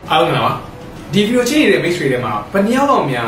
အားလုံးလားဒီဗီဒီယိုကြည့်နေတဲ့မိတ်ဆွေတွေမှာဘယ်နှယောက်လောက်များ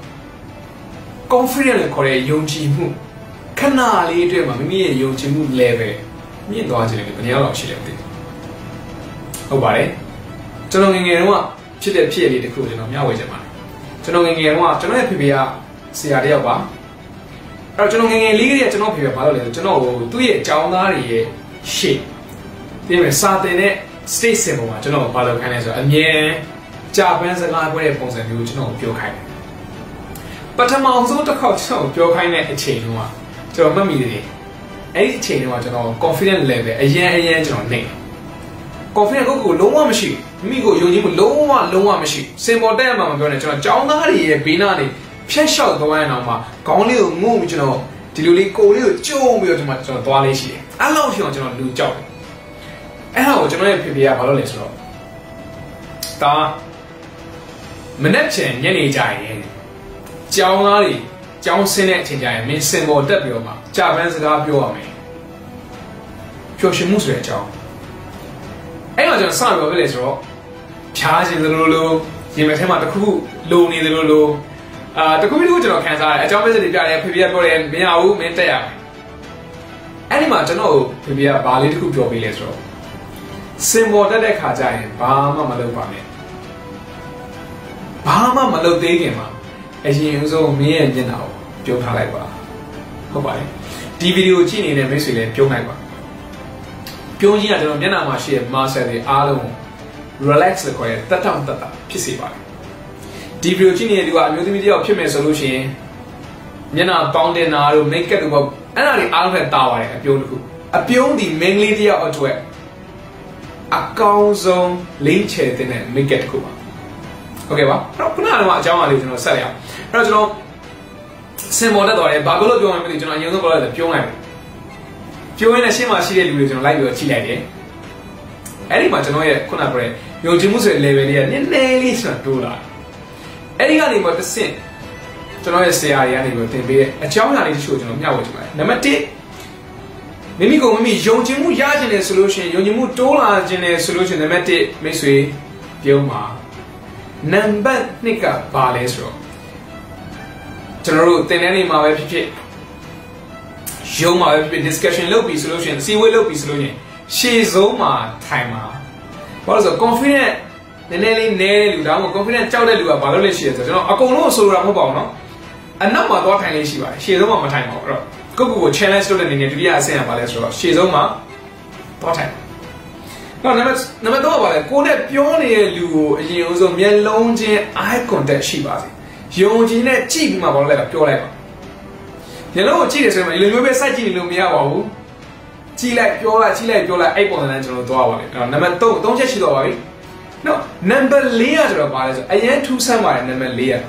confident လို့ခေါ်တဲ့ယုံကြည်မှုခဏလေးအတွက်မှာမိမိရဲ့ယုံကြည်မှု level မြင့်သွားခြင်းလည်းဘယ်နှယောက်လောက်ရှိလဲမသိဘူးဟုတ်ပါတယ်ကျွန်တော်ငယ်ငယ်တုန်းကဖြစ်တဲ့ဖြစ်ရလေးတစ်ခုကျွန်တော်မျှဝေချင်ပါတယ်ကျွန်တော်ငယ်ငယ်တုန်းကကျွန်တော်ရဲ့ဖေဖေကဆရာတစ်ယောက်ပါအဲ့တော့ကျွန်တော်ငယ်ငယ်လေးကကျွန်တော်ဖေဖေဘာလို့လဲဆိုကျွန်တော်သူ့ရဲ့အကြောင်းသားတွေရဲ့ရှေ့ဒီမှာစာတင်တဲ့ state symbol မှာကျွန်တော်ဘာလို့ခိုင်းလဲဆိုတော့အမြဲဂျပန်စကားပြောတဲ့ပုံစံမျိုးကျွန်တော်ပြောခိုင်းတယ်ပထမဆုံးတစ်ခေါက်ကျွန်တော်ပြောခိုင်းတဲ့အချိန်တုန်းကကျွန်တော်မှတ်မိတယ်အဲ့ဒီအချိန်တုန်းကကျွန်တော် confident level အရင်ကျွန်တော်နေ confident ကိုလုံးဝမရှိဘူးမိကိုယုံကြည်မှုလုံးဝမရှိ symbol တက်မှမပြောနဲ့ကျွန်တော်ကျောင်းသားတွေရဲ့ဘေးနားနေဖြတ်လျှောက်သွားရင်တော့မှခေါင်းလေးကိုငုံပြီးကျွန်တော်ဒီလိုလေးကိုလေးကိုကျုံပြီးတော့ကျွန်တော်သွားလေးရှိတယ်အဲ့လောက်ရှိအောင်ကျွန်တော်လူကြောက်တယ်အဲ့ဒါကိုကျွန်တော်ရဲ့ဖေဖေကဘာလို့လဲဆိုတော့ဒါမနေ့ကညနေကြရင်ကျောင်းသားတွေကျောင်းဆင်းတဲ့အချိန်ကျရင်မင်းစင်ပေါ်တက်ပြီးတော့မှဂျပန်စကားပြောရမယ်ပျော်ရွှင်မှုဆိုတဲ့အကြောင်းအဲ့တော့ကျွန်တော်စပြောပြလေဆိုတော့ဖြားခြင်းလိုရင်မထဲမှာတစ်ခုလုံနေတယ်လို့တခုကျွန်တော်ခံစားရတယ်အကြောင်းပြစစ်တွေပြတယ်ဖေဖေကပြောတယ်မရဘူးမင်းတက်ရမယ်အဲ့ဒီမှာကျွန်တော်ဖေဖေကဘာလေးတစ်ခုပြောပေးလဲဆိုတော့စင်ပေါ်တက်တဲ့ခါကျရင်ဘာမှမလုပ်ပါနဲ့ဘာမှမလုပ်သေးခင်မှာအရင်ဆုံးမင်းရဲ့မျက်နှာကိုပြုံးထားလိုက်ပါဟုတ်ပါတယ်ဒီဗီဒီယိုကြည့်နေတဲ့မိတ်ဆွေလည်းပြုံးလိုက်ပါပြုံးခြင်းကကျွန်တော်မျက်နှာမှာရှိတဲ့ muscle တွေအားလုံး relax လို့ခေါ်တဲ့တက်တောင့်တက်တာဖြစ်စေပါတယ်ဒီဗီဒီယိုကြည့်နေတဲ့လူကအမျိုးသမီးတယောက်ဖြစ်မယ်ဆိုလို့ရှိရင်မျက်နှာပေါင်းတင်တာတို့ make up တို့ပေါ့အဲ့ဒါတွေအားလုံးပဲတာပါတယ်အပြုံးတစ်ခုအပြုံးဒီ main လေးတယောက်အတွက်အကောင်းဆုံးလိမ့်ချယ်တဲ့ make up တစ်ခုပါဟုတ်ကဲ့ပါအဲ့တော့ခုနကတော့အကြောင်းအရာလေးကျွန်တော်ဆက်လိုက်အောင်အဲ့တော့ကျွန်တော်စင်မော်တက်တော်တယ်ဘာလို့ပြောမှမသိကျွန်တော်အရင်ဆုံးပြောလိုက်တယ်ပြုံးလိုက်ပြုံးရင်းနဲ့ရှင်းမှရှိတဲ့လူတွေကျွန်တော်လိုက်ပြီးတော့ကြည့်လိုက်တယ်အဲ့ဒီမှာကျွန်တော်ရဲ့ခုနကပြောယုံကြည်မှုဆိုတဲ့ level လေးကနည်းနည်းလေးဆိုတော့တိုးလာအဲ့ဒီကနေမှတစ်ဆင့်ကျွန်တော်ရဲ့ဆရာတွေကနေပြီးတင်ပေးတဲ့အကြောင်းအရာလေးတချို့ကျွန်တော်မျှဝေချင်ပါတယ်နံပါတ်1မိမိကိုမိမိယုံကြည်မှုရခြင်းတယ်ဆိုလို့ရှိရင်ယုံကြည်မှုတိုးလာခြင်းတယ်ဆိုလို့ရှိရင်နံပါတ်1မိတ်ဆွေပြုံးပါနံပါတ်2ကဘာလဲဆိုတော့ကျွန်တော်တို့သင်တန်းတွေမှာပဲဖြစ်ဖြစ်ရုံးမှာပဲဖြစ်ဖြစ် discussion လုပ်ပြီးဆိုလို့ရှိရင်စီဝေးလုပ်ပြီးဆိုလို့ရှိရင်ရှေ့ဆုံးမှာထိုင်မှာဘာလို့ဆို confident နည်းနည်းလေးနည်းတဲ့လူဒါမှမဟုတ် confident ကြောက်တဲ့လူကဘာလို့လဲရှိရဲဆိုတော့ကျွန်တော်အကုန်လုံးဆိုလိုတာမဟုတ်ပါဘူးเนาะအနောက်မှာသွားထိုင်လေးရှိပါတယ်ရှေ့ဆုံးမှာမထိုင်ပါဘူးအဲ့တော့ကို challenge လုပ်တဲ့အနေနဲ့ဒုတိယအဆင့်ကဘာလဲဆိုတော့ရှေ့ဆုံးမှာသွားထိုင်နော်နံပါတ်3ကဘာလဲကိုနဲ့ပြောနေတဲ့လူကိုအရင်ဦးဆုံးမျက်လုံးချင်း eye contact ရှိပါစေယုံကြည်နဲ့ကြည့်ပြီးမှဘာလို့လဲပြောလိုက်ပါမျက်လုံးကိုကြည့်တယ်ဆိုရင်ဒီလိုမျိုးပဲစိုက်ကြည့်နေလို့မရပါဘူးကြည့်လိုက်ပြောလိုက်အဲ့ပုံစံနဲ့ကျွန်တော်သွားပါမယ်အဲ့တော့နံပါတ်3ချက်ရှိတော့ပါပြီနော်နံပါတ်4ကကျတော့ဘာလဲဆိုအရင်ထူးဆန်းပါတယ်နံပါတ်4က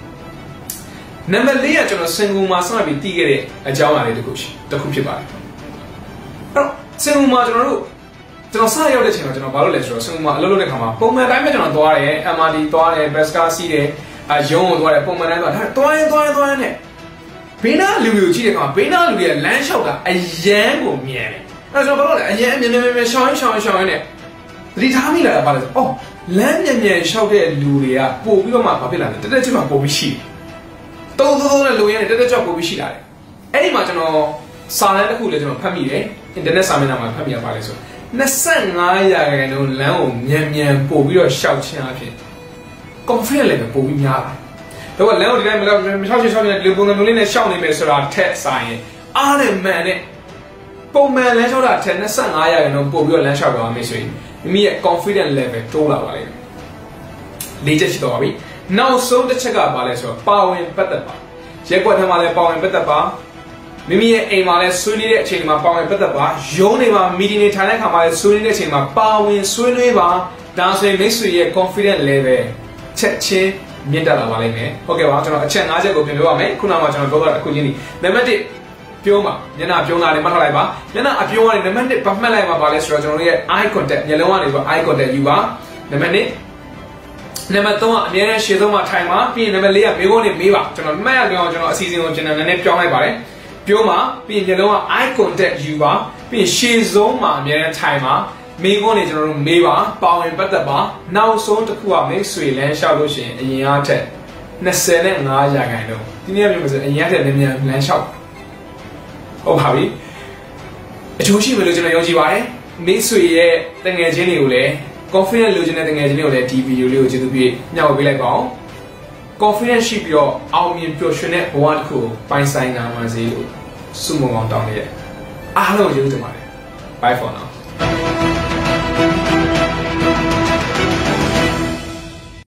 ကျွန်တော်စင်ကူမှာစပြီးတည်ခဲ့တဲ့အကြောင်းအရာလေးတစ်ခုဖြစ်ပါတယ်အဲ့တော့စင်ကူမှာကျွန်တော်စရောက်တဲ့ချိန်မှာကျွန်တော်ဘာလို့လဲဆိုတော့စင်ကူမှာအလုပ်လုပ်တဲ့ခါမှာပုံမှန်တိုင်းပဲကျွန်တော်သွားတယ် MRT သွားတယ် bus car စီးတယ်ရုံးကိုသွားတယ်ပုံမှန်တိုင်းသွားသွားရင်နဲ့ဘေးနားလူတွေကိုကြည့်တဲ့အခါမှာဘေးနားလူတွေကလမ်းလျှောက်တာအရန်ကိုမြင်တယ်အဲ့တော့ကျွန်တော်ဘာလို့လဲအရန်မြင်ရှောင်းနဲ့သတိထားမိလာတာပါလဲဆိုအော်လမ်းမြန်လျှောက်တဲ့လူတွေကပို့ပြီးတော့မှဘာဖြစ်လာလဲတက်ချစ်မှပို့ပြီးရှိတယ်သုံးနဲ့လူရင်းနဲ့တက်ပို့ပြီးရှိလာတယ်အဲ့ဒီမှာကျွန်တော်စာတမ်းတစ်ခုလည်းကျွန်တော်ဖတ်မိတယ်အင်တာနက်စာမျက်နှာမှာဖတ်မိရပါလဲဆို25%လမ်းကိုမြန်ပို့ပြီးတော့ရှောက်ခြင်းအဖြစ်confident လည်းပို့ပြီးများပါတယ်တော့လမ်းကိုဒီတိုင်းမရှောက်ချင်တဲ့လူပုံစံမျိုးလေးနဲ့ရှောက်နေမယ်ဆိုတာထက်ဆိုင်ရင်အားနဲ့မှန်နဲ့ပုံမှန်လမ်းလျှောက်တာထက်25%ပို့ပြီးတော့လမ်းလျှောက်သွားမယ်ဆိုရင်မိမိရဲ့ confident level တိုးလာပါလိမ့်မယ်၄ချက်ရှိတော့ပါပြီနောက်ဆုံးတစ်ချက်ကဘာလဲဆိုတော့ပါဝင်ပတ်သက်ပါရက်ကွက်ထမ်းမှာလည်းပါဝင်ပတ်သက်ပါမိမိရဲ့အိမ်မှာလည်းဆွေးနွေးတဲ့အချိန်မှာပါဝင်ပတ်သက်ပါရုံးတွေမှာ meeting တွေထိုင်တဲ့အခါမှာလည်းဆွေးနွေးတဲ့အချိန်မှာပါဝင်ဆွေးနွေးပါဒါဆိုရင်မိတ်ဆွေရဲ့ confident level ချက်ချင်းမြင့်တက်လာပါလိမ့်မယ်ဟုတ်ကဲ့ပါကျွန်တော်အချက်5ချက်ကိုပြန်ပြောပါမယ်ခုနကကျွန်တော်ပြောတာအခုချင်းဒီနံပါတ်1ပြုံးပါမျက်နှာပြုံးတာလေးမှတ်ထားလိုက်ပါမျက်နှာအပြုံးကနေနံပါတ်1ပတ်မှတ်လိုက်မှာပါလဲဆိုတော့ကျွန်တော်တို့ရဲ့ eye contact မျက်လုံးကနေဆို eye contact ယူပါနံပါတ်2နံပါတ်3ကအမြဲတမ်းရှေ့ဆုံးမှာထိုင်ပါပြီးရင်နံပါတ်4ကမေးခွန်းနဲ့မေးပါကျွန်တော်မှတ်ရပြောင်းကျွန်တော်အစီအစဉ်ကိုကျွန်တော်နည်းနည်းပြောင်းလိုက်ပါတယ်ပြုံးပါပြီးရင်မျက်လုံးက eye contact ယူပါပြီးရင်ရှေ့ဆုံးမှာအမြဲတမ်းထိုင်ပါမေးခွန်းတွေကျွန်တော်တို့မေးပါပါဝင်ပတ်သက်ပါနောက်ဆုံးတစ်ခုကမိတ်ဆွေလမ်းလျှောက်လို့ရှိရင်အရင်အားထက်25ရာခိုင်နှုန်းဒီနေ့မျိုးဆိုအရင်အားထက်မြန်လမ်းလျှောက်ဟုတ်ပါပြီအကျိုးရှိမယ်လို့ကျွန်တော်ယုံကြည်ပါတယ်မိတ်ဆွေရဲ့တငယ်ချင်းတွေကိုလည်း confidence လိုချင်တဲ့တငယ်ချင်းတွေကိုလည်းဒီဗီဒီယိုလေးကိုကျေးဇူးပြုမျှဝေပေးလိုက်ပါအောင် confidence ရှိပြီးတော့အောင်မြင်ပျော်ရွှင်တဲ့ဘဝတစ်ခုကိုပိုင်ဆိုင်နိုင်ပါစေလို့ဆုမွန်ကောင်းတောင်းနေရအားလုံးကိုကျေးဇူးတင်ပါတယ် bye for now